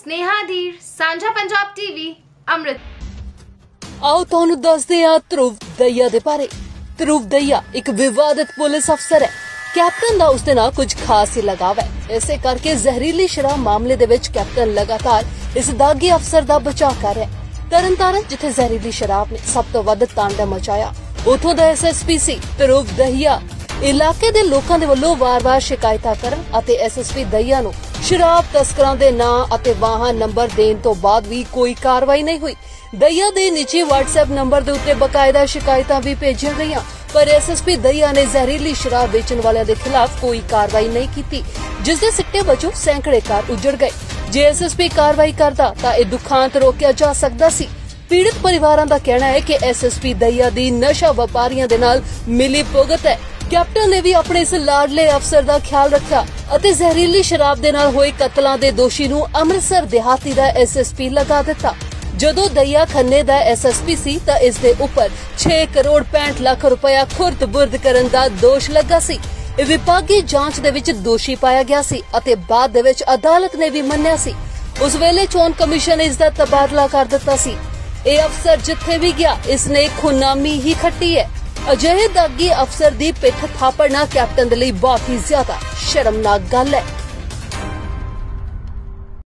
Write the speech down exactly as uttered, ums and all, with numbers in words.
स्नेहा धीर, सांझा पंजाब टीवी, अमृत। आओ तुहानू दसदे आ ध्रुव दहिया दे बारे। ध्रुव दहिया एक विवादित पुलिस अफसर है। कैप्टन दा उसदे नाल कुछ खास ही लगाव है। इसे करके जहरीली शराब मामले दे विच कैप्टन लगातार इस दागी अफसर दा बचाव कर रहा है। तरनतारन जिथे जहरीली शराब ने सब तो वध तांडव मचाया, उथों दा एस एस पी सी ध्रुव दहिया इलाके दे लोकां दे वल्लों वार-वार शिकायतां करन अते एस एस पी दहिया नूं शराब तस्करां दे नां अते वाहन नंबर देण तो बाद भी कोई कार्रवाई नहीं हुई। दहिया दे निजी व्हाट्सएप नंबर दे उत्ते बकायदा शिकायतां भी भेजियां गईयां, पर एस एस पी दहिया ने जहरीली शराब बेचण वालियां दे खिलाफ कोई कार्रवाई नहीं कीती, जिस दे सिट्टे वजों सैकड़े घर उजड़ गए। जे एस एस पी कार्रवाई करदा तां इह दुखांत रोकिया जा सकदा सी। पीड़ित परिवारां दा कहना है कि एस एस पी दहिया दी नशा व्यापारियां दे नाल मिली भुगत है। कैप्टन ने भी अपने इस लाडले अफसर दा ख्याल रखा अते जहरीली शराब दे नाल होए कतलां दे दोषी नूं अमृतसर देहाती दा एस एस पी लगा दिता। जदों दहिया खन्ने दा एस एस पी सी तां इस दे उपर छे करोड़ पैंठ लाख रुपया खुर्द बुर्द करन दा दोष लगा सी। विभागी जांच दे विच दोषी पाया गया सी अते बाद दे विच अदालत ने भी मन्निया सी। उस वेले चोन कमीशन ने इस दा तबादला कर दिता सी। ਇਹ अफसर जिथे भी गया इसने खुनामी ही खट्टी है। अजिहे दागी अफसर दी पिठ थापड़ना कैप्टन दे लई बहुत ही ज्यादा शर्मनाक गल है।